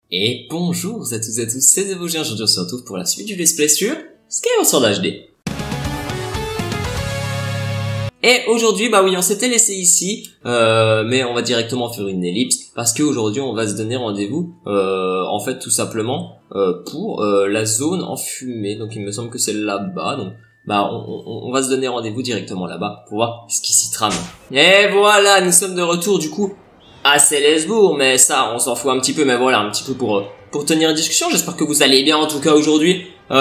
Et bonjour à toutes et à tous, c'est Zevogien, aujourd'hui on se retrouve pour la suite du Let's Play sur Skyward Sword HD. Et aujourd'hui, bah oui, on s'était laissé ici, mais on va directement faire une ellipse, parce qu'aujourd'hui on va se donner rendez-vous, en fait tout simplement, pour la zone enfumée, donc il me semble que c'est là-bas, donc bah on va se donner rendez-vous directement là-bas, pour voir ce qui s'y trame. Et voilà, nous sommes de retour du coup à Célesbourg, mais ça on s'en fout un petit peu, mais voilà, un petit peu pour tenir une discussion. J'espère que vous allez bien en tout cas aujourd'hui.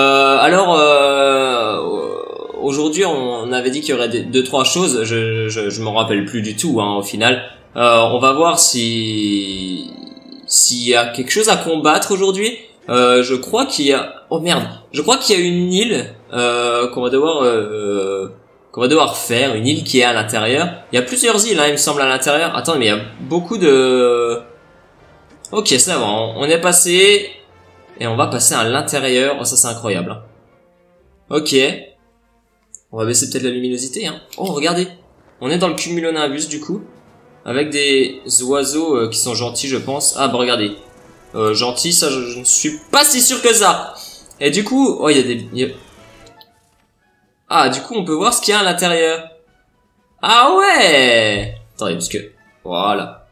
Aujourd'hui on avait dit qu'il y aurait deux trois choses, je m'en rappelle plus du tout hein, au final. On va voir s'il y a quelque chose à combattre aujourd'hui. Je crois qu'il y a je crois qu'il y a une île qu'on va devoir faire, une île qui est à l'intérieur. Il y a plusieurs îles, hein, il me semble, à l'intérieur. Attends, mais il y a beaucoup de... Ok, ça va, on est passé... Et on va passer à l'intérieur. Oh, ça, c'est incroyable. Hein. Ok. On va baisser peut-être la luminosité. Hein. Oh, regardez. On est dans le cumulonimbus, du coup. Avec des oiseaux qui sont gentils, je pense. Ah, bah, regardez. Gentils, ça, je ne suis pas si sûr que ça. Et du coup... Oh, il y a des... Ah, du coup, on peut voir ce qu'il y a à l'intérieur. Ah ouais! Attendez, parce que... Voilà.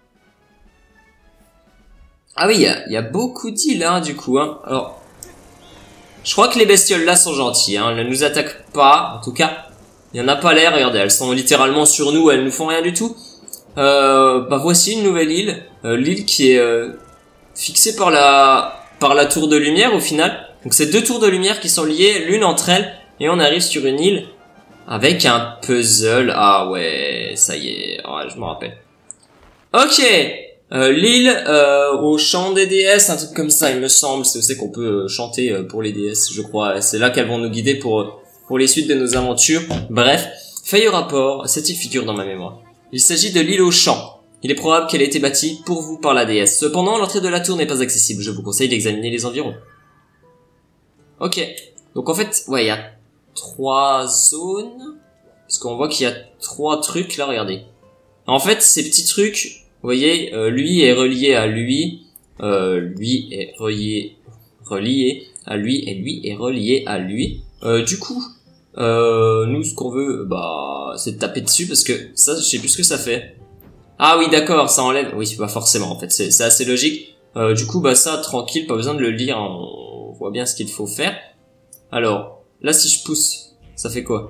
Ah oui, il y a beaucoup d'îles, hein, du coup, hein. Alors... Je crois que les bestioles, là, sont gentilles, hein. Elles ne nous attaquent pas, en tout cas. Il n'y en a pas l'air, regardez, elles sont littéralement sur nous, elles nous font rien du tout. Bah, voici une nouvelle île. L'île qui est fixée par la tour de lumière, au final. Donc, c'est deux tours de lumière qui sont liées, l'une entre elles. Et on arrive sur une île avec un puzzle. Ah ouais, ça y est, ouais, je me rappelle. Ok, l'île au chant des déesses, un truc comme ça, il me semble. C'est qu'on peut chanter pour les déesses, je crois. C'est là qu'elles vont nous guider pour les suites de nos aventures. Bref, faille au rapport, cette île figure dans ma mémoire. Il s'agit de l'île au chant. Il est probable qu'elle ait été bâtie pour vous par la déesse. Cependant, l'entrée de la tour n'est pas accessible. Je vous conseille d'examiner les environs. Ok, donc en fait, ouais, il y a 3 zones, parce qu'on voit qu'il y a 3 trucs là, regardez. En fait, ces petits trucs, vous voyez, lui est relié à lui, lui est relié à lui, et lui est relié à lui. Du coup, nous, ce qu'on veut, bah, c'est de taper dessus, parce que ça, je sais plus ce que ça fait. Ah oui, d'accord, ça enlève, oui, pas forcément, en fait, c'est assez logique. Du coup, bah ça, tranquille, pas besoin de le lire, hein, on voit bien ce qu'il faut faire. Alors, là, si je pousse, ça fait quoi?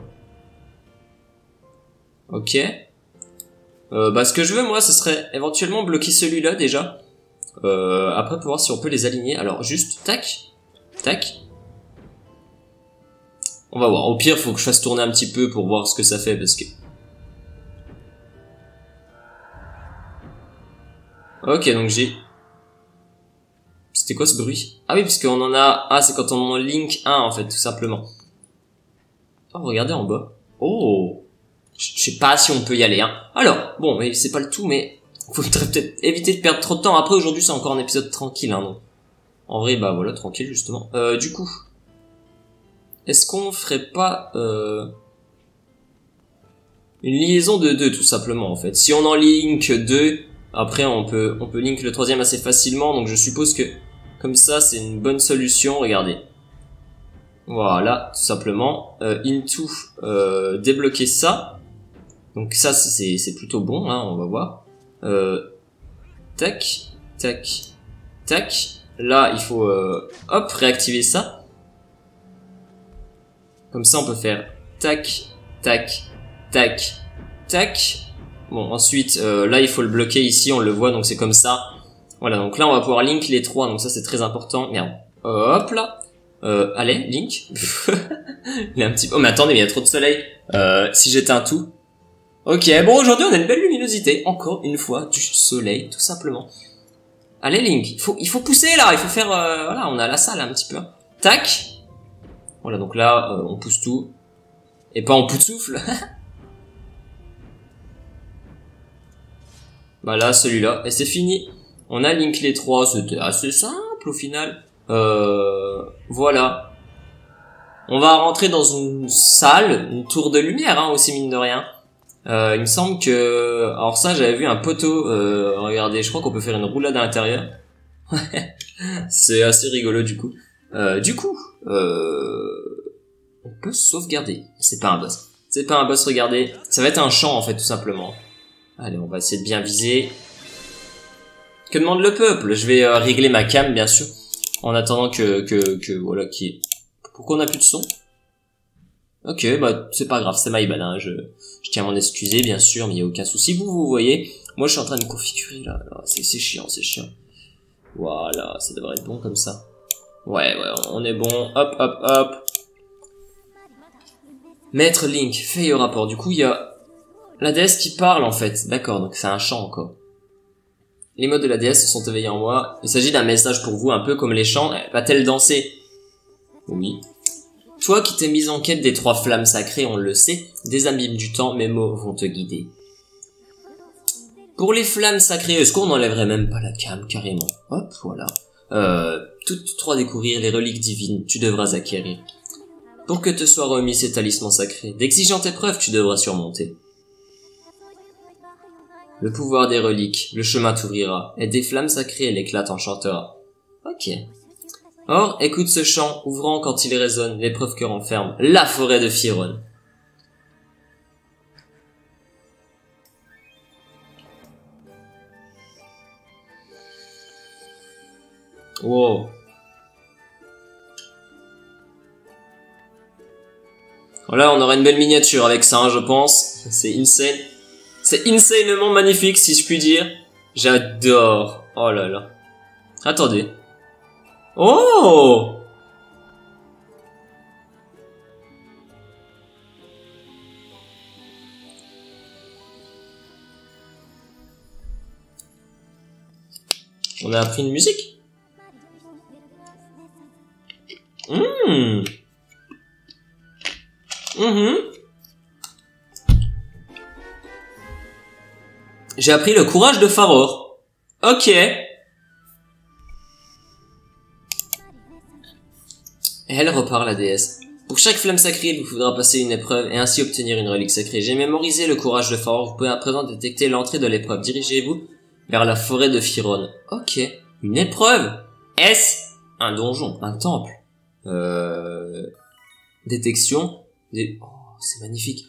Ok. Bah, ce que je veux, moi, ce serait éventuellement bloquer celui-là, déjà. Après, pour voir si on peut les aligner. Alors, juste, tac, tac. On va voir. Au pire, faut que je fasse tourner un petit peu pour voir ce que ça fait, parce que... Ok, donc j'ai... C'était quoi ce bruit? Ah oui, parce qu'on en a... Ah, c'est quand on en link 1, en fait, tout simplement. Oh, regardez en bas. Oh, je sais pas si on peut y aller, hein. Alors, bon, mais c'est pas le tout, mais faudrait peut-être éviter de perdre trop de temps. Après, aujourd'hui, c'est encore un épisode tranquille, hein, donc. En vrai, bah voilà, tranquille, justement. Du coup, est-ce qu'on ferait pas une liaison de 2, tout simplement, en fait. Si on en link 2, après, on peut link le troisième assez facilement, donc je suppose que, comme ça, c'est une bonne solution, regardez. Voilà, tout simplement. Into, débloquer ça. Donc ça, c'est plutôt bon, hein, on va voir. Tac, tac, tac. Là, il faut, hop, réactiver ça. Comme ça, on peut faire tac, tac, tac, tac. Bon, ensuite, là, il faut le bloquer ici, on le voit, donc c'est comme ça. Voilà, donc là, on va pouvoir link les 3, donc ça, c'est très important. Merde. Hop là. Allez, Link. Il est un petit peu... Oh, mais attendez, mais il y a trop de soleil. Si j'éteins tout. Ok, bon, aujourd'hui, on a une belle luminosité. Encore une fois, du soleil, tout simplement. Allez, Link. Il faut pousser, là. Il faut faire... voilà, on a la salle, un petit peu. Tac. Voilà, donc là, on pousse tout. Et pas en pouls de souffle. Bah là, celui-là. Et c'est fini. On a link les 3. C'était assez simple, au final. Voilà. On va rentrer dans une salle, une tour de lumière, hein, aussi mine de rien. Il me semble que... Alors ça, j'avais vu un poteau. Regardez, je crois qu'on peut faire une roulade à l'intérieur. C'est assez rigolo du coup. On peut sauvegarder. C'est pas un boss. C'est pas un boss, regardez. Ça va être un champ en fait, tout simplement. Allez, on va essayer de bien viser. Que demande le peuple? Je vais régler ma cam, bien sûr. En attendant voilà, Pourquoi on a plus de son? Ok, bah c'est pas grave, c'est my bad, hein. Je tiens à m'en excuser, bien sûr, mais il y a aucun souci. Vous voyez, moi je suis en train de configurer là. C'est chiant, c'est chiant. Voilà, ça devrait être bon comme ça. Ouais, on est bon. Hop, hop, hop. Maître Link, feuille au rapport. Du coup, il y a la déesse qui parle en fait. D'accord, donc c'est un chant encore. Les mots de la déesse se sont éveillés en moi. Il s'agit d'un message pour vous, un peu comme les chants. Va-t-elle danser? Oui. Toi qui t'es mise en quête des 3 flammes sacrées, on le sait, des abîmes du temps, mes mots vont te guider. Pour les flammes sacrées, est-ce qu'on n'enlèverait même pas la cam, carrément? Hop, voilà. Toutes 3 découvrir les reliques divines, tu devras acquérir. Pour que te soient remis ces talismans sacrés, d'exigeantes épreuves tu devras surmonter. Le pouvoir des reliques, le chemin t'ouvrira, et des flammes sacrées l'éclat enchantera. Ok. Or, écoute ce chant, ouvrant quand il résonne, l'épreuve que renferme la forêt de Firon. Wow. Voilà, on aura une belle miniature avec ça, hein, je pense. C'est insane. C'est insanement magnifique, si je puis dire. J'adore. Oh là là. Attendez. Oh! On a appris une musique. J'ai appris le courage de Faror. Ok. Elle repart la déesse. Pour chaque flamme sacrée, il vous faudra passer une épreuve et ainsi obtenir une relique sacrée. J'ai mémorisé le courage de Faror. Vous pouvez à présent détecter l'entrée de l'épreuve. Dirigez-vous vers la forêt de Firon. Ok. Une épreuve. Est-ce un donjon, un temple? Détection. Oh, c'est magnifique.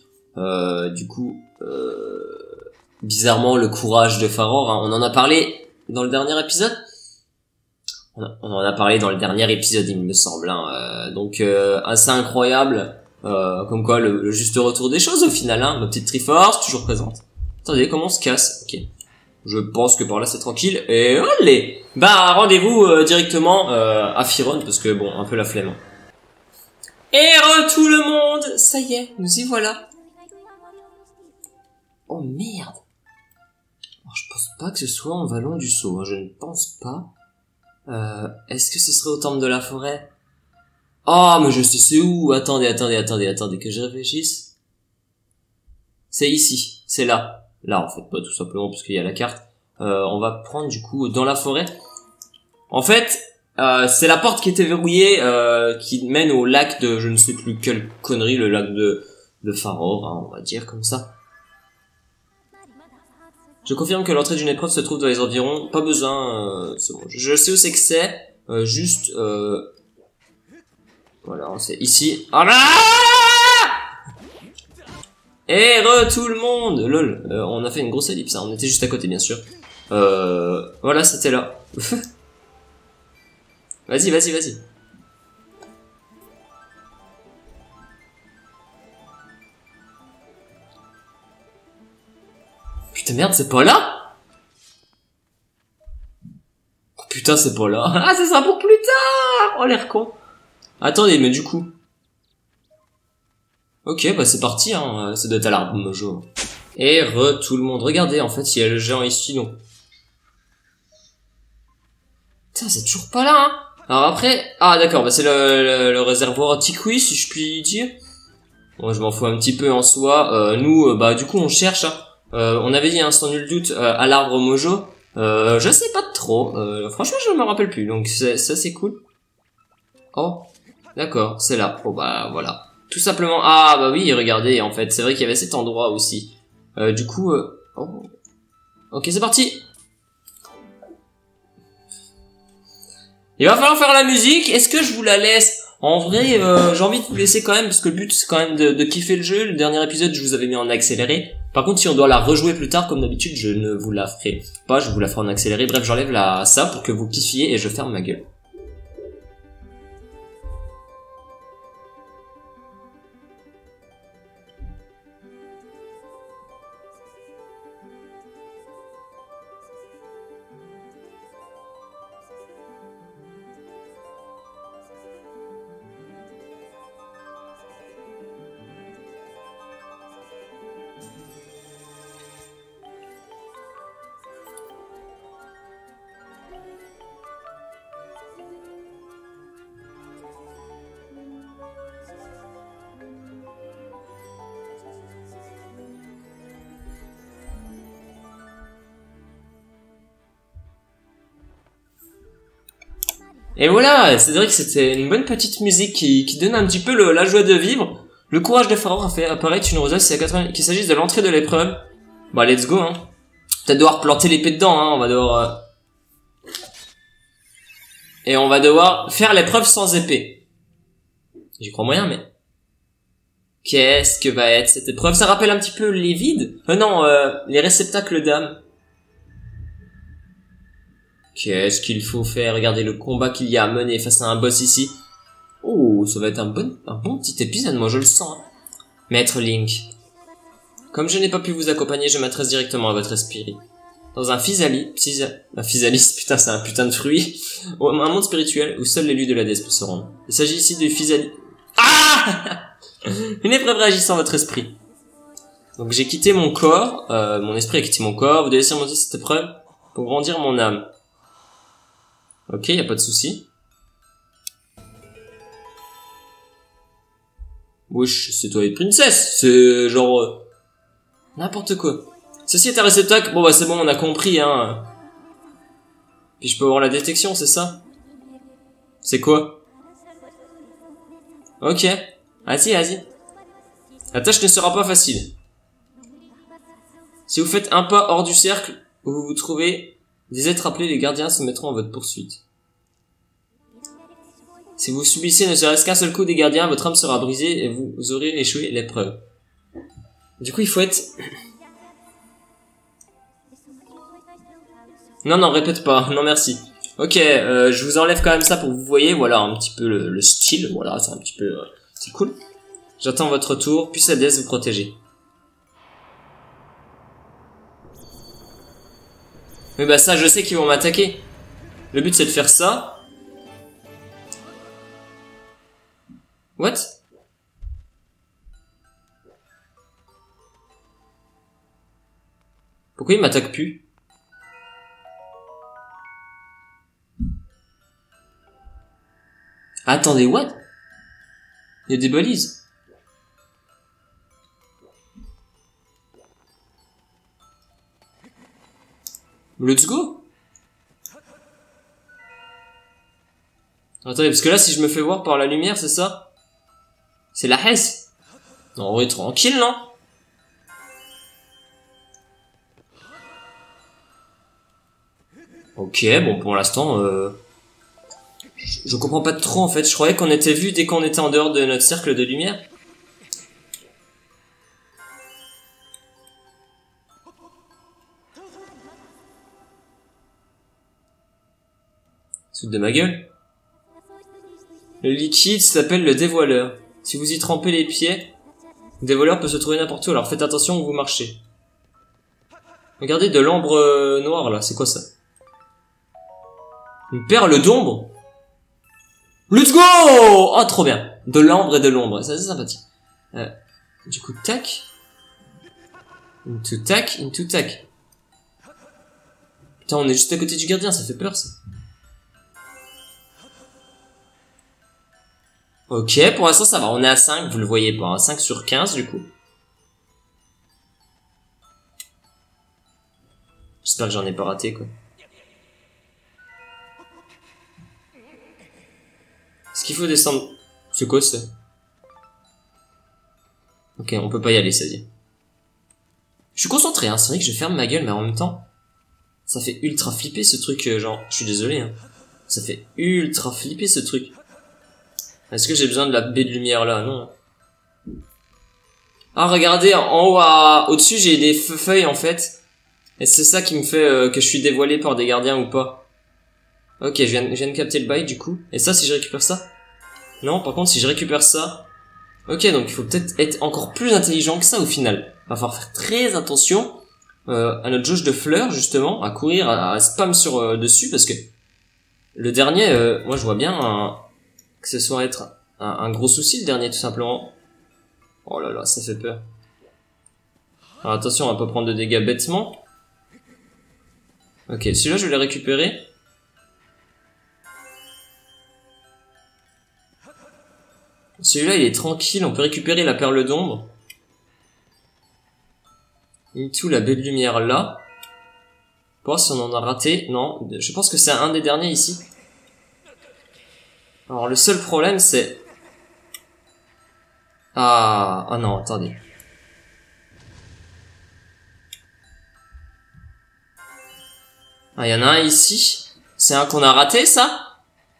Bizarrement, le courage de Faror, hein, on en a parlé dans le dernier épisode. On en a parlé dans le dernier épisode, il me semble. Hein, donc, assez incroyable. Comme quoi, le juste retour des choses au final. Hein, ma petite Triforce, toujours présente. Attendez, comment on se casse? Ok. Je pense que par là c'est tranquille. Et allez, bah rendez-vous directement à Firon parce que bon, un peu la flemme. Et tout le monde, ça y est, nous y voilà. Oh merde. Alors, je pense pas que ce soit en vallon du Sceau, hein, je ne pense pas. Est-ce que ce serait au temple de la forêt? Oh, mais je sais c'est où. Attendez, que je réfléchisse. C'est ici, c'est là. Là, en fait, pas tout simplement parce qu'il y a la carte. On va prendre du coup dans la forêt. En fait, c'est la porte qui était verrouillée, qui mène au lac de je ne sais plus quelle connerie, le lac de Faror, hein, on va dire comme ça. Je confirme que l'entrée d'une épreuve se trouve dans les environs. Pas besoin, c'est bon. Je sais où c'est que c'est. Juste, voilà, c'est ici. Oh là! Et tout le monde, lol. On a fait une grosse ellipse, hein. On était juste à côté, bien sûr. Voilà, c'était là. Vas-y. Putain merde, c'est pas là? Oh, putain, c'est pas là. Ah, c'est ça pour plus tard. Oh, l'air con. Attendez, mais du coup. Ok, bah c'est parti, hein. Ça doit être à l'arbre mojo. Et tout le monde. Regardez, en fait, il y a le géant ici, donc. Putain, c'est toujours pas là, hein. Alors après, ah d'accord, bah c'est le réservoir Tikui, si je puis dire. Bon, je m'en fous un petit peu en soi. Nous, bah du coup, on cherche. Hein. On avait dit, hein, sans nul doute, à l'arbre mojo. Je sais pas trop. Franchement, je me rappelle plus. Donc ça, c'est cool. Oh, d'accord, c'est là. Oh bah voilà. Tout simplement. Ah bah oui, regardez, en fait, c'est vrai qu'il y avait cet endroit aussi. Du coup, oh. Ok, c'est parti. Il va falloir faire la musique. Est-ce que je vous la laisse? En vrai, j'ai envie de vous laisser quand même, parce que le but c'est quand même de kiffer le jeu. Le dernier épisode, je vous avais mis en accéléré. Par contre, si on doit la rejouer plus tard, comme d'habitude, je ne vous la ferai pas. Je vous la ferai en accéléré. Bref, j'enlève ça pour que vous kiffiez et je ferme ma gueule. Et voilà, c'est vrai que c'était une bonne petite musique qui donne un petit peu la joie de vivre. Le courage de Pharaon a fait apparaître une rosace, c'est à 80 qu'il s'agisse de l'entrée de l'épreuve. Bah, let's go, hein. Peut-être devoir planter l'épée dedans, hein, on va devoir... Et on va devoir faire l'épreuve sans épée. J'y crois moyen, mais... Qu'est-ce que va être cette épreuve? Ça rappelle un petit peu les vides. Non, les réceptacles d'âme. Qu'est-ce qu'il faut faire? Regardez le combat qu'il y a à mener face à un boss ici. Oh, ça va être un bon petit épisode, moi je le sens. Maître Link. Comme je n'ai pas pu vous accompagner, je m'adresse directement à votre esprit. Dans un physalis, putain c'est un putain de fruit, un monde spirituel où seul l'élu de la déesse peut se rendre. Il s'agit ici du physalis. Ah! Une épreuve réagissant à votre esprit. Donc j'ai quitté mon corps, mon esprit a quitté mon corps, vous devez surmonter cette épreuve pour grandir mon âme. Ok, y a pas de souci. Wesh, c'est toi et princesse, c'est genre... n'importe quoi. Ceci est un réceptacle, bon bah c'est bon, on a compris, hein. Puis je peux avoir la détection, c'est ça? C'est quoi? Ok, vas-y. La tâche ne sera pas facile. Si vous faites un pas hors du cercle où vous vous trouvez, des êtres appelés les gardiens se mettront à votre poursuite. Si vous subissez ne serait-ce qu'un seul coup des gardiens, votre âme sera brisée et vous aurez échoué l'épreuve. Du coup, il faut être... Non, répète pas. Non, merci. Ok, je vous enlève quand même ça pour que vous voyez, voilà, un petit peu le style. Voilà, c'est un petit peu... c'est cool. J'attends votre tour, puis la déesse vous protéger. Mais bah ça, je sais qu'ils vont m'attaquer. Le but, c'est de faire ça. What? Pourquoi ils m'attaquent plus? Attendez, what? Il y a des balises. Let's go. Attendez, parce que là, si je me fais voir par la lumière, c'est ça? C'est la Hesse. Non, on est tranquille, non? Ok, bon, pour l'instant, je comprends pas trop, en fait. Je croyais qu'on était vu dès qu'on était en dehors de notre cercle de lumière. Soude de ma gueule. Le liquide s'appelle le dévoileur. Si vous y trempez les pieds, le dévoileur peut se trouver n'importe où, alors faites attention où vous marchez. Regardez de l'ambre noire, là, c'est quoi ça? Une perle d'ombre? Let's go! Oh, trop bien. De l'ambre et de l'ombre, ça c'est sympathique. Du coup, tac. Into tac. Putain, on est juste à côté du gardien, ça fait peur, ça. Ok, pour l'instant ça va, on est à 5, vous le voyez pas, hein, 5 sur 15 du coup. J'espère que j'en ai pas raté quoi. Est-ce qu'il faut descendre? C'est quoi ça? Ok, on peut pas y aller, ça dit. Je suis concentré, c'est vrai que je ferme ma gueule, mais en même temps, ça fait ultra flipper ce truc, genre, je suis désolé, Ça fait ultra flipper ce truc. Est-ce que j'ai besoin de la baie de lumière là? Non. Ah, regardez, en haut, au-dessus, j'ai des feuilles en fait. Et c'est ça qui me fait que je suis dévoilé par des gardiens ou pas. Ok, je viens de capter le bail du coup. Et ça, si je récupère ça? Non, par contre, si je récupère ça... Ok, donc il faut peut-être être encore plus intelligent que ça au final. Va falloir faire très attention à notre jauge de fleurs, justement, à courir, à spam sur dessus, parce que le dernier, moi je vois bien que ce soit être un gros souci, le dernier, tout simplement. Oh là là, ça fait peur. Alors attention, on va pas prendre de dégâts bêtement. Ok, celui-là, je vais le récupérer. Celui-là, il est tranquille, on peut récupérer la perle d'ombre. Into la baie de lumière là. Pour voir si on en a raté. Non, je pense que c'est un des derniers ici. Alors le seul problème c'est... Ah non, attendez. Ah, il y en a un ici. C'est un qu'on a raté, ça?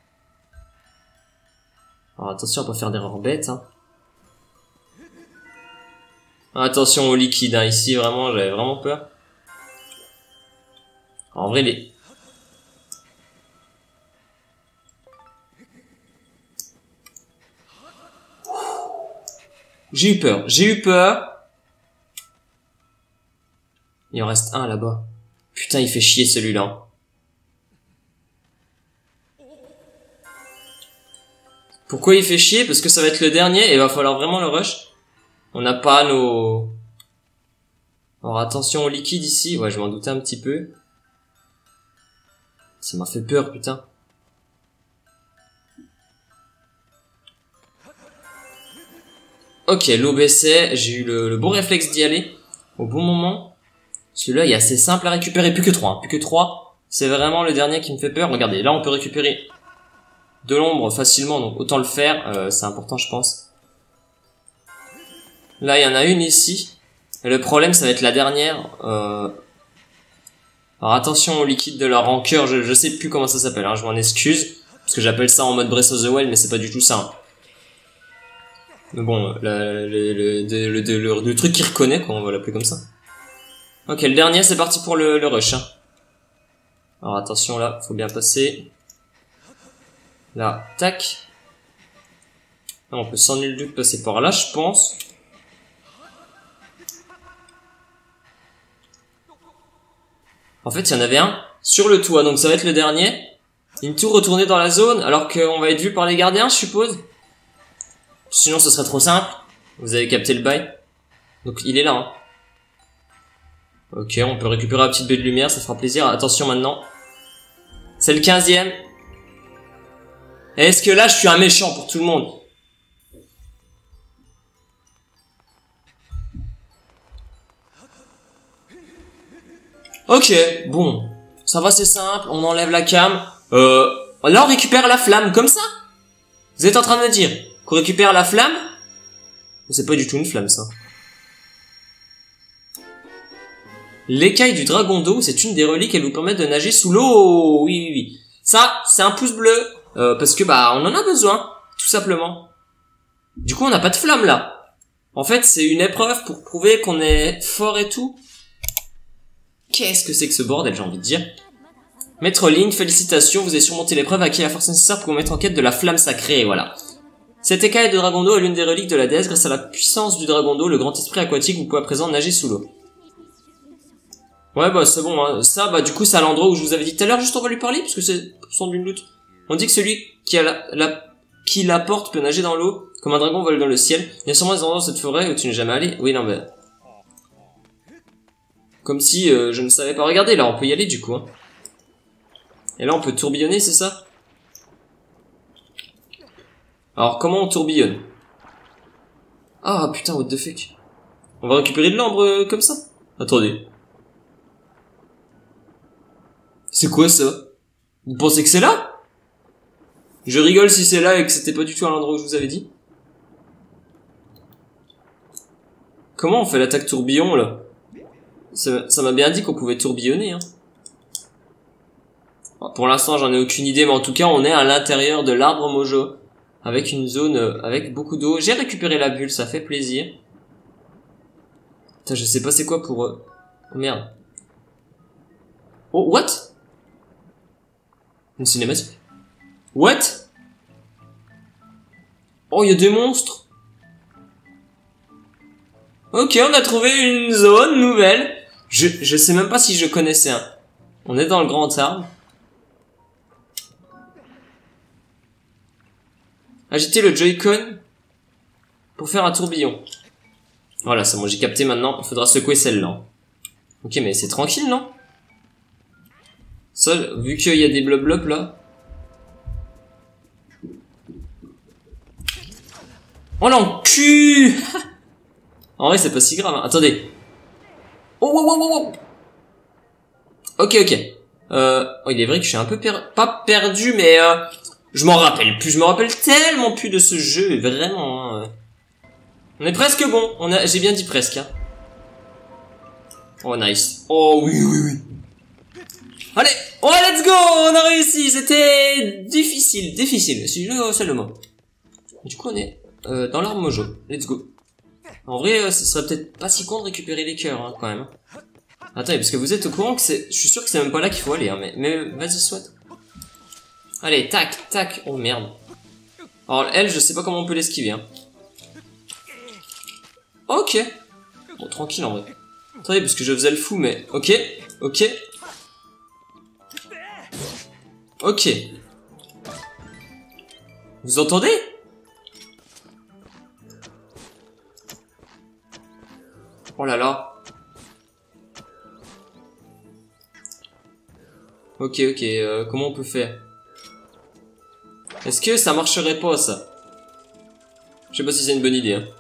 Alors attention à pas faire d'erreur bête, hein. Attention au liquide, hein. Ici, vraiment, j'avais vraiment peur. En vrai, les... J'ai eu peur, j'ai eu peur. Il en reste un là-bas. Putain, il fait chier celui-là. Pourquoi il fait chier? Parce que ça va être le dernier et il va falloir vraiment le rush. On n'a pas nos... Alors attention au liquide ici. Ouais, je m'en doutais un petit peu. Ça m'a fait peur, putain. Ok, l'eau baissait. J'ai eu le bon réflexe d'y aller au bon moment. Celui-là, il est assez simple à récupérer. Plus que 3, hein. Plus que 3. C'est vraiment le dernier qui me fait peur. Regardez, là, on peut récupérer de l'ombre facilement. Donc, autant le faire. C'est important, je pense. Là, il y en a une ici. Et le problème, ça va être la dernière. Alors, attention au liquide de la rancœur. Je sais plus comment ça s'appelle. Hein. Je m'en excuse. Parce que j'appelle ça en mode Breath of the Wild, mais c'est pas du tout ça. Hein. Mais bon, le truc qui reconnaît, quoi. On va l'appeler comme ça. Ok, le dernier, c'est parti pour le rush. Hein. Alors attention là, faut bien passer. Là, tac. Là, on peut sans nul doute passer par là, je pense. En fait, il y en avait un sur le toit, donc ça va être le dernier. Into retourner dans la zone, alors qu'on va être vu par les gardiens, je suppose. Sinon, ce serait trop simple. Vous avez capté le bail. Donc, il est là. Hein. Ok, on peut récupérer la petite baie de lumière, ça fera plaisir. Attention maintenant. C'est le 15e. Est-ce que là, je suis un méchant pour tout le monde? Ok, bon. Ça va, c'est simple. On enlève la cam. Là, on récupère la flamme, comme ça. Vous êtes en train de me dire qu'on récupère la flamme? C'est pas du tout une flamme, ça. L'écaille du dragon d'eau, c'est une des reliques, elle vous permet de nager sous l'eau. Oui, oui, oui. Ça, c'est un pouce bleu. Parce que, bah, on en a besoin. Tout simplement. Du coup, on n'a pas de flamme, là. En fait, c'est une épreuve pour prouver qu'on est fort et tout. Qu'est-ce que c'est que ce bordel, j'ai envie de dire. Maître Link, félicitations, vous avez surmonté l'épreuve, acquis la force nécessaire pour vous mettre en quête de la flamme sacrée, voilà. Cette écaille de dragon d'eau est l'une des reliques de la déesse. Grâce à la puissance du dragon d'eau, le grand esprit aquatique, vous pouvez à présent nager sous l'eau. Ouais, bah c'est bon, hein. Ça, bah du coup, c'est à l'endroit où je vous avais dit tout à l'heure, juste on va lui parler, parce que c'est sans nul doute. On dit que celui qui a qui la porte peut nager dans l'eau, comme un dragon vole dans le ciel. Il y a sûrement des endroits dans cette forêt où tu n'es jamais allé. Oui, non, mais... Comme si je ne savais pas. Regardez, là, on peut y aller, du coup. Hein. Et là, on peut tourbillonner, c'est ça? Alors, comment on tourbillonne? Ah, putain, what the fuck. On va récupérer de l'ambre comme ça? Attendez. C'est quoi, ça? Vous pensez que c'est là? Je rigole si c'est là et que c'était pas du tout à l'endroit où je vous avais dit. Comment on fait l'attaque tourbillon, là? Ça m'a bien dit qu'on pouvait tourbillonner, hein. Pour l'instant, j'en ai aucune idée, mais en tout cas, on est à l'intérieur de l'arbre Mojo. Avec une zone avec beaucoup d'eau. J'ai récupéré la bulle, ça fait plaisir. Putain, je sais pas c'est quoi pour... Oh merde. Oh, what? Une cinématique. What? Oh, il y a des monstres. Ok, on a trouvé une zone nouvelle. Je sais même pas si je connaissais un. On est dans le grand arbre. Agitez le Joy-Con pour faire un tourbillon. Voilà, c'est bon, j'ai capté maintenant. Il faudra secouer celle-là. Ok, mais c'est tranquille, non? Ça, vu qu'il y a des blob là. Oh l'encu. En vrai, c'est pas si grave. Hein. Attendez. Oh, wow, wow, wow, wow. Ok, ok. Oh, il est vrai que je suis un peu pas perdu, mais je m'en rappelle plus. Je me rappelle tellement plus de ce jeu, vraiment. Hein. On est presque bon. J'ai bien dit presque. Hein. Oh nice. Oh oui, oui, oui. Allez, oh let's go, on a réussi. C'était difficile, c'est le mot. Du coup, on est dans l'arbre Mojo. Let's go. En vrai, ce serait peut-être pas si con de récupérer les cœurs, hein, quand même. Attendez, parce que vous êtes au courant que c'est... Je suis sûr que c'est même pas là qu'il faut aller, hein, mais vas-y, soit. Allez, tac, tac. Oh, merde. Alors, elle, je sais pas comment on peut l'esquiver, hein. Ok. Bon, tranquille, en vrai. Attendez, parce que je faisais le fou, mais... Ok, ok. Ok. Vous entendez? Oh là là. Ok, ok, comment on peut faire? Est-ce que ça marcherait pas, ça? Je sais pas si c'est une bonne idée, hein.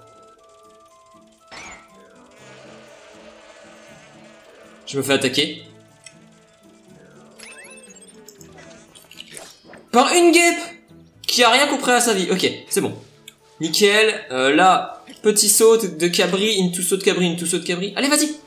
Je me fais attaquer. Par une guêpe qui a rien compris à sa vie. Ok, c'est bon. Nickel. Là, petit saut de cabri, into saut de cabri, into saut de cabri. Allez, vas-y.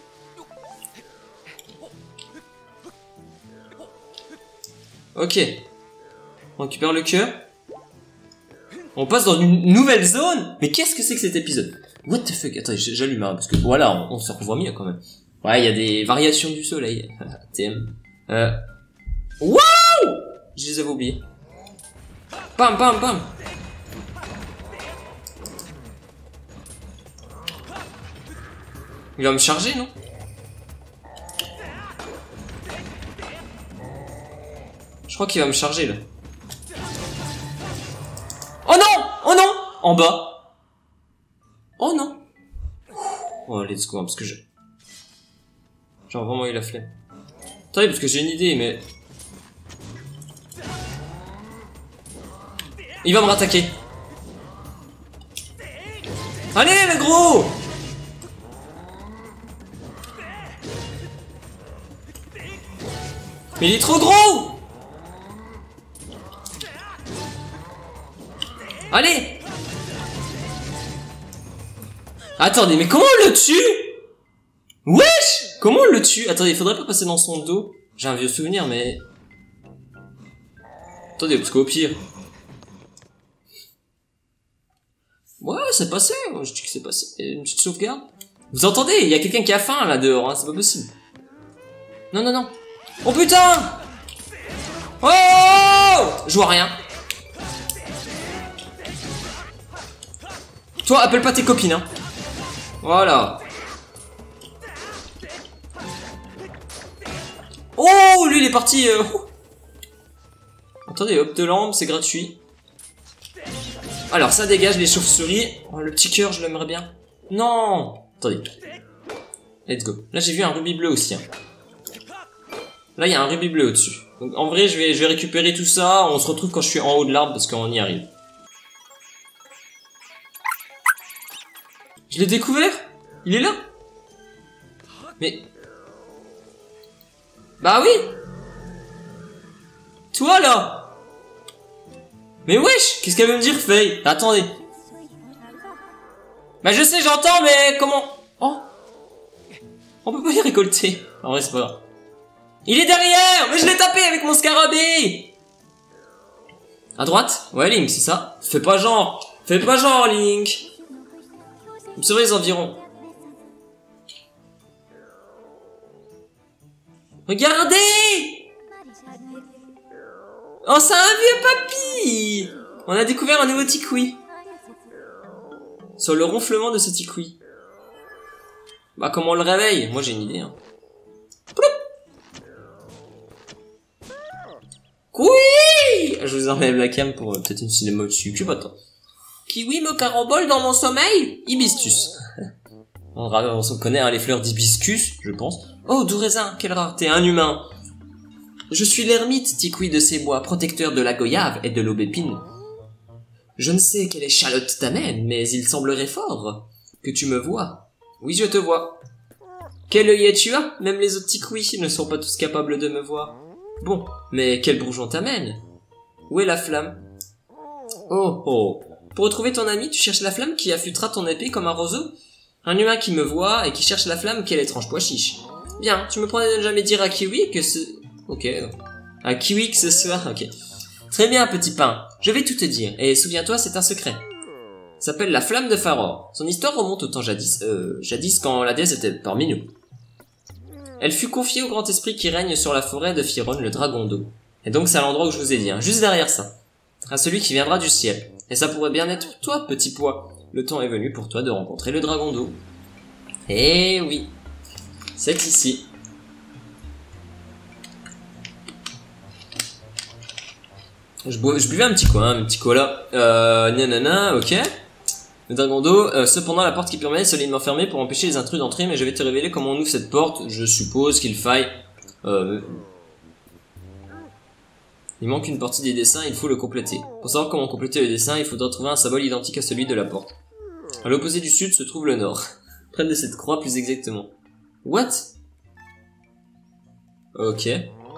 Ok. On récupère le cœur. On passe dans une nouvelle zone. Mais qu'est-ce que c'est que cet épisode? What the fuck? Attends, j'allume, hein, parce que voilà, on se revoit mieux quand même. Ouais, il y a des variations du soleil. TM. Wow! Je les avais oubliés. Bam, bam, bam. Il va me charger, non? Je crois qu'il va me charger, là. Oh non! Oh non! En bas. Oh non! Oh, let's go, hein, parce que je... Genre vraiment eu la flemme. Attendez, parce que j'ai une idée, mais... Il va me rattaquer. Allez, le gros! Mais il est trop gros! Allez! Attendez, mais comment on le tue? Wesh! Comment on le tue? Attendez, il faudrait pas passer dans son dos. J'ai un vieux souvenir, mais... Attendez, parce qu'au pire... Ouais, c'est passé. Je dis que c'est passé. Une petite sauvegarde. Vous entendez? Il y a quelqu'un qui a faim là dehors, hein. C'est pas possible. Non, non, non. Oh putain! Oh! Je vois rien. Toi, appelle pas tes copines, hein. Voilà. Oh, lui, il est parti. Attendez, hop de lampe, c'est gratuit. Alors, ça dégage les chauves-souris. Oh, le petit cœur, je l'aimerais bien. Non! Attendez. Let's go. Là, j'ai vu un rubis bleu aussi. Hein. Là, il y a un rubis bleu au-dessus. Donc, en vrai, je vais récupérer tout ça. On se retrouve quand je suis en haut de l'arbre parce qu'on y arrive. Je l'ai découvert? Il est là? Mais... Bah oui! Toi, là! Mais wesh! Qu'est-ce qu'elle veut me dire, Faye? Attendez. Bah je sais, j'entends, mais comment... Oh! On peut pas les récolter. En vrai, c'est pas grave. Il est derrière! Mais je l'ai tapé avec mon scarabée! À droite? Ouais, Link, c'est ça. Fais pas genre! Fais pas genre, Link! Observez les environs. Regardez! Oh, c'est un vieux papy! On a découvert un nouveau Tikwi. Sur le ronflement de ce Tikwi. Bah, comment on le réveille? Moi, j'ai une idée, hein. Oui! Je vous enlève la cam pour peut-être une cinéma dessus. Je sais pas tant. Kiwi me carambole dans mon sommeil? Hibiscus. On se connaît, hein, les fleurs d'hibiscus, je pense. Oh, doux raisin, quelle rareté, un humain. Je suis l'ermite Tikwi de ces bois, protecteur de la goyave et de l'aubépine. Je ne sais quelle échalote t'amène, mais il semblerait fort que tu me vois. Oui, je te vois. Quel œillet tu as? Même les autres Tikwi ne sont pas tous capables de me voir. Bon, mais quel bourgeon t'amène? Où est la flamme? Oh, oh. Pour retrouver ton ami, tu cherches la flamme qui affûtera ton épée comme un roseau? Un humain qui me voit et qui cherche la flamme, quel étrange pois chiche. Bien, tu me promets de ne jamais dire à Kiwi que ce... Ok. À Kiwi que ce soit... Ok. Très bien, petit pain. Je vais tout te dire. Et souviens-toi, c'est un secret. Ça s'appelle la flamme de Faror. Son histoire remonte au temps jadis quand la déesse était parmi nous. Elle fut confiée au grand esprit qui règne sur la forêt de Firon, le dragon d'eau. Et donc c'est à l'endroit où je vous ai dit, hein, juste derrière ça. À celui qui viendra du ciel. Et ça pourrait bien être toi, petit pois. Le temps est venu pour toi de rencontrer le dragon d'eau. Eh oui. C'est ici. Je buvais un petit quoi, hein, un petit cola. Nanana, ok. Le dragon d'eau, cependant la porte qui permet est solidement fermée pour empêcher les intrus d'entrer, mais je vais te révéler comment on ouvre cette porte. Je suppose qu'il faille... Il manque une partie des dessins, il faut le compléter. Pour savoir comment compléter le dessin, il faudra trouver un symbole identique à celui de la porte. À l'opposé du sud se trouve le nord. Près de cette croix plus exactement. What? Ok.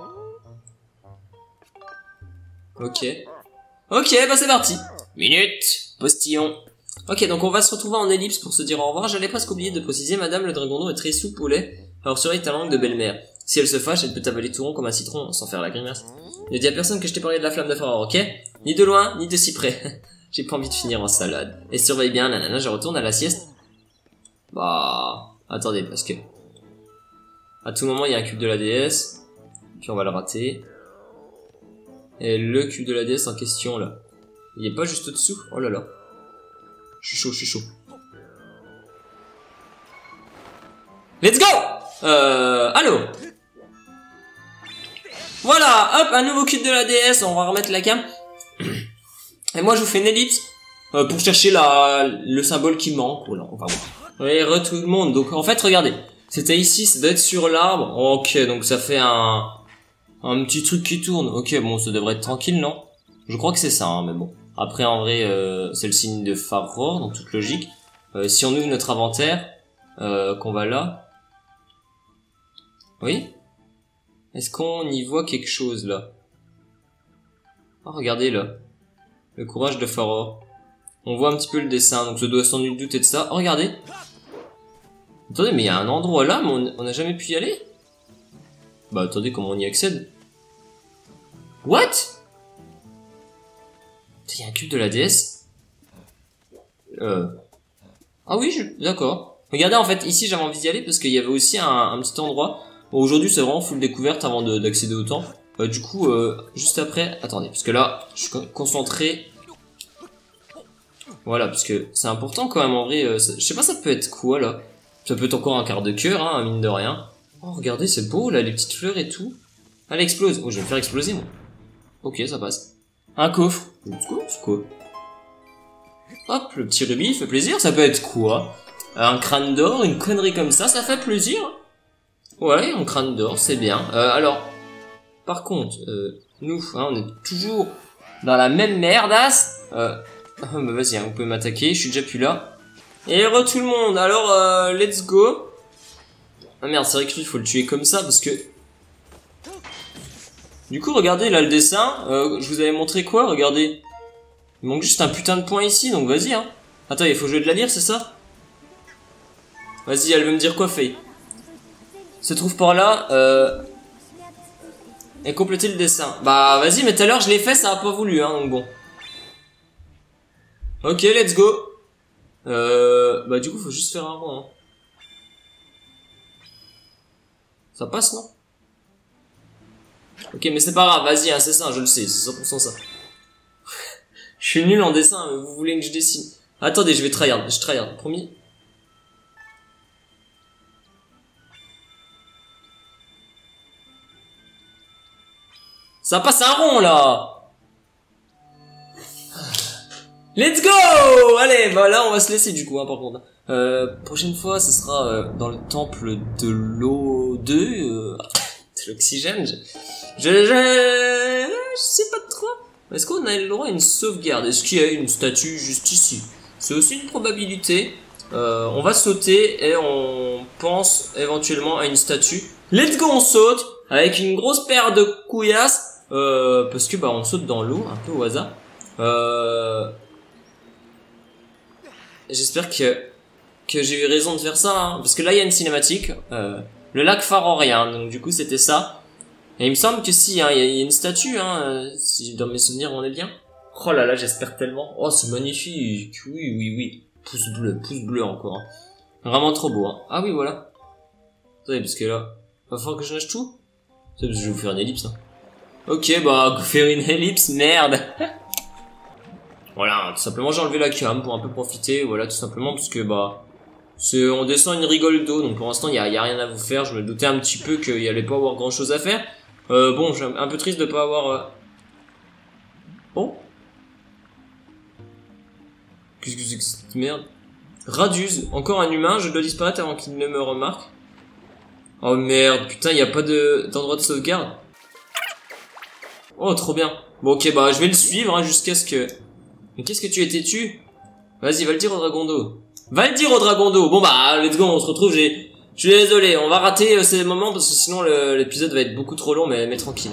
Ok. Ok, bah c'est parti. Minute. Postillon. Ok, donc on va se retrouver en ellipse pour se dire au revoir. J'allais presque oublier de préciser, madame, le dragon d'eau est très souple au lait. Alors surveille ta langue de belle-mère. Si elle se fâche, elle peut t'avaler tout rond comme un citron sans faire la grimace. Ne dis à personne que je t'ai parlé de la flamme de Faror, ok? Ni de loin, ni de si près. J'ai pas envie de finir en salade. Et surveille bien, nanana, je retourne à la sieste. Bah... Attendez, parce que... À tout moment, il y a un cube de la déesse. Puis on va le rater. Et le cube de la déesse en question, là. Il est pas juste au-dessous? Oh là là. Je suis chaud, je suis chaud. Let's go! Allô? Voilà, hop, un nouveau cube de la déesse, on va remettre la cam. Et moi je vous fais une ellipse pour chercher le symbole qui manque. Voilà, on va voir. Oui, tout le monde. Donc en fait, regardez, c'était ici, ça doit être sur l'arbre. Ok, donc ça fait un petit truc qui tourne. Ok, bon, ça devrait être tranquille, non? Je crois que c'est ça, hein, mais bon. Après, en vrai, c'est le signe de Faror, dans toute logique. Si on ouvre notre inventaire, qu'on va là. Oui? Est-ce qu'on y voit quelque chose, là? Oh, regardez, là. Le courage de Faror. On voit un petit peu le dessin, donc ça doit sans nul doute être ça. Oh, regardez. Attendez, mais il y a un endroit là, mais on n'a jamais pu y aller? Bah, attendez, comment on y accède? What? Il y a un cube de la déesse. Ah oui, d'accord. Regardez, en fait, ici, j'avais envie d'y aller parce qu'il y avait aussi un petit endroit. Bon, aujourd'hui, c'est vraiment full découverte avant d'accéder au temps. Du coup, juste après... Attendez, parce que là, je suis concentré. Voilà, parce que c'est important quand même, en vrai. Je sais pas, ça peut être quoi, là? Ça peut être encore un quart de cœur, hein, mine de rien. Oh, regardez, c'est beau, là, les petites fleurs et tout. Elle explose. Oh, je vais me faire exploser, moi. Ok, ça passe. Un coffre. C'est quoi? Hop, le petit rubis, fait plaisir. Ça peut être quoi? Un crâne d'or, une connerie comme ça fait plaisir. Ouais, un crâne d'or, c'est bien. Alors, par contre, nous, hein, on est toujours dans la même merdasse. Bah vas-y, hein, vous pouvez m'attaquer, je suis déjà plus là. Et re tout le monde, alors let's go. Ah merde, c'est vrai que lui, il faut le tuer comme ça, parce que... Du coup, regardez, là, le dessin, je vous avais montré quoi, regardez. Il manque juste un putain de point ici, donc vas-y, hein. Attends, il faut jouer de la lyre, c'est ça? Vas-y, elle veut me dire quoi, Faye? Se trouve par là, Et compléter le dessin. Bah vas-y, mais tout à l'heure je l'ai fait, ça a pas voulu, hein, donc bon. Ok, let's go. Bah du coup faut juste faire un rond. Hein. Ça passe, non? Ok, mais c'est pas grave, vas-y, hein, c'est ça, je le sais, c'est 100% ça. Je suis nul en dessin, mais vous voulez que je dessine. Attendez, je vais tryhard, promis. Ça passe un rond, là. Let's go! Allez, bah là, on va se laisser, du coup, hein, par contre. Prochaine fois, ce sera dans le temple de l'eau 2, de l'oxygène. Je sais pas trop. Est-ce qu'on a le droit à une sauvegarde? Est-ce qu'il y a une statue juste ici? C'est aussi une probabilité. On va sauter et on pense éventuellement à une statue. Let's go, on saute avec une grosse paire de couillasses parce que bah on saute dans l'eau un peu au hasard. J'espère que j'ai eu raison de faire ça, hein, parce que là il y a une cinématique. Le lac Farorien, donc du coup c'était ça. Et il me semble que si, hein, il y a une statue, hein, si dans mes souvenirs on est bien. Oh là là, j'espère tellement. Oh, c'est magnifique. Oui. Pouce bleu encore. Hein. Vraiment trop beau. Hein. Ah oui, voilà. Attendez, parce que là, va falloir que je nage tout. C'est parce que je vais vous faire une ellipse. Hein. Ok, bah, faire une ellipse, merde. Voilà, tout simplement j'ai enlevé la cam pour un peu profiter. Voilà, tout simplement parce que bah, on descend une rigole d'eau, donc pour l'instant il y a rien à vous faire. Je me doutais un petit peu qu'il y allait pas avoir grand chose à faire. Bon, j'ai un peu triste de pas avoir... Oh, qu'est-ce que c'est que cette merde? Raduse, encore un humain, je dois disparaître avant qu'il ne me remarque. Oh merde, putain, y a pas d'endroit de sauvegarde. Oh, trop bien. Bon, ok, bah je vais le suivre hein, jusqu'à ce que... Mais qu'est-ce que tu étais tu? Vas-y, va le dire au dragon d'eau. Va le dire au dragon d'eau. Bon bah, let's go, on se retrouve, je suis désolé, on va rater ces moments parce que sinon l'épisode va être beaucoup trop long, mais tranquille.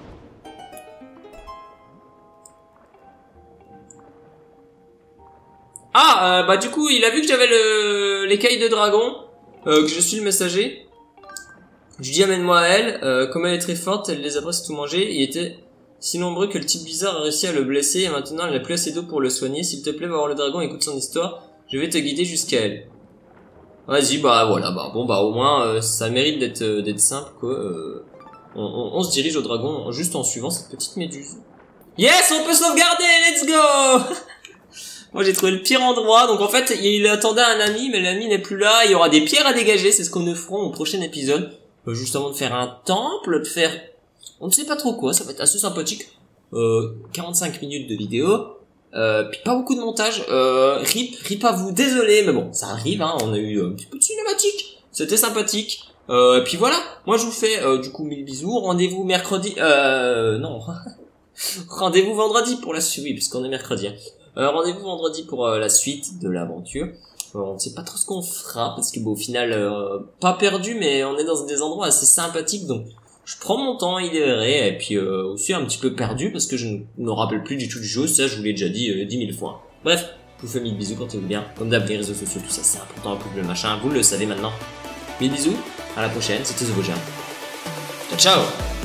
Ah, bah du coup, il a vu que j'avais l'écaille de dragon, que je suis le messager. Je lui dis amène-moi à elle, comme elle est très forte, elle les a presque tout mangé, il était si nombreux que le type bizarre a réussi à le blesser et maintenant elle n'a plus assez d'eau pour le soigner. S'il te plaît, va voir le dragon, écoute son histoire, je vais te guider jusqu'à elle. Vas-y, bah voilà, bah bon bah au moins ça mérite d'être simple quoi. On se dirige au dragon juste en suivant cette petite méduse. Yes, on peut sauvegarder, let's go. Moi j'ai trouvé le pire endroit, donc en fait il attendait un ami, mais l'ami n'est plus là, il y aura des pierres à dégager, c'est ce qu'on nous ferons au prochain épisode. Juste avant de faire un temple, de faire... On ne sait pas trop quoi, ça va être assez sympathique. 45 minutes de vidéo. Puis pas beaucoup de montage. Rip à vous, désolé, mais bon, ça arrive, hein, on a eu un petit peu de cinématique. C'était sympathique. Et puis voilà, moi je vous fais du coup 1000 bisous, rendez-vous mercredi, non, rendez-vous vendredi pour la suite, oui, parce qu'on est mercredi. Hein. Rendez-vous vendredi pour la suite de l'aventure. On ne sait pas trop ce qu'on fera, parce que bon, au final, pas perdu, mais on est dans des endroits assez sympathiques, donc je prends mon temps, il est vrai, et puis aussi un petit peu perdu, parce que je ne me rappelle plus du tout du jeu, ça je vous l'ai déjà dit 10 000 fois. Bref, je vous fais 1000 bisous, portez-vous bien, comme d'hab les réseaux sociaux, tout ça c'est important, un peu le machin, vous le savez maintenant. 1000 bisous, à la prochaine, c'était The Vosgien. Ciao ciao.